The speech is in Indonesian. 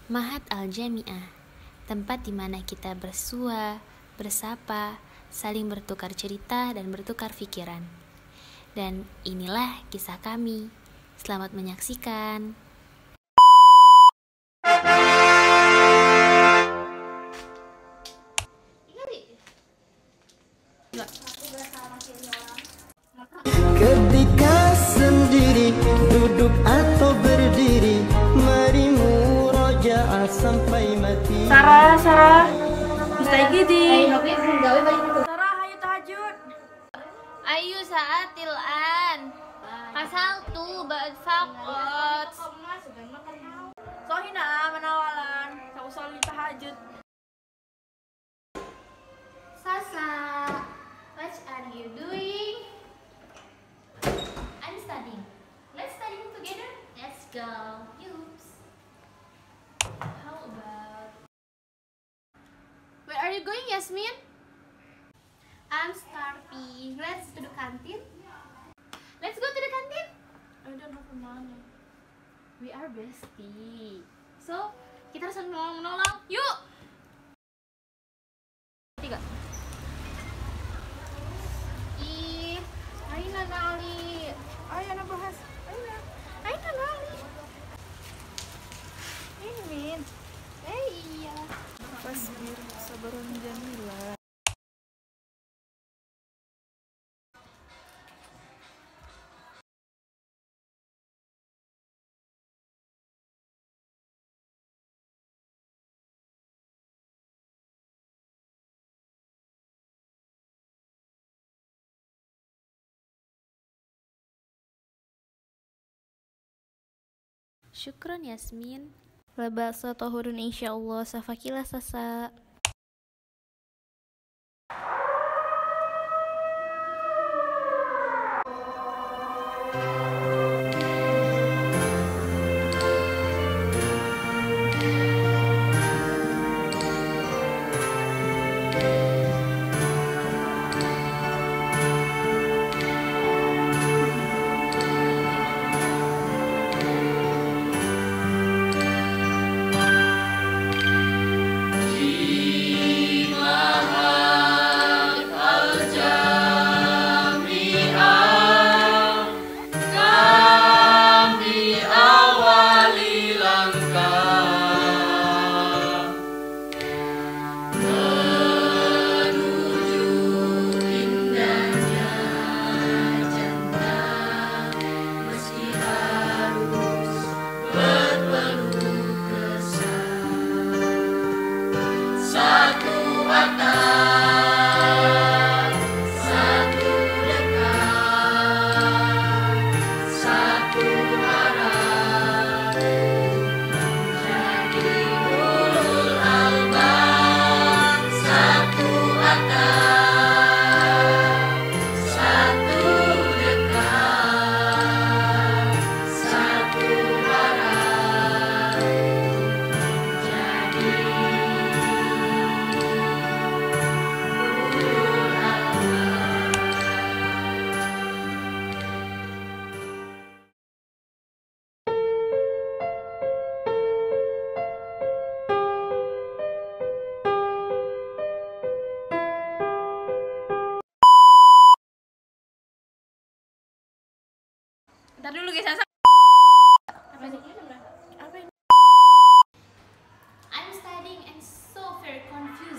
Mahat Al-Jami'ah, tempat di mana kita bersua, bersapa, saling bertukar cerita dan bertukar pikiran. Dan inilah kisah kami. Selamat menyaksikan. Ketika sendiri, duduk atau berdiri, mari murojaah sampai mati. Sarah, Mustaigidi. Sarah, hayu tahajud. Ayu saatil an. Kasaltu ba'd faqat. Sohina menawalan. Kau soli tahajud. Sasa, what are you doing? I'm studying. Let's study together. Let's go. Yups. How about? Where are you going, Yasmin? I'm starving. Let's to the canteen. Let's go to the canteen. I don't know kemana. We are bestie. So, kita harus saling menolong. Yuk. 3. Ih, Aina Nali. Ayo nak bahas. Aina Nali. Ini Min. Iya. Pasbir sabarun jamila. Syukron Yasmin. Labasa tahurun insyaallah safakilah sasa. Ntar dulu guys, Sasa. I'm studying and so very confused.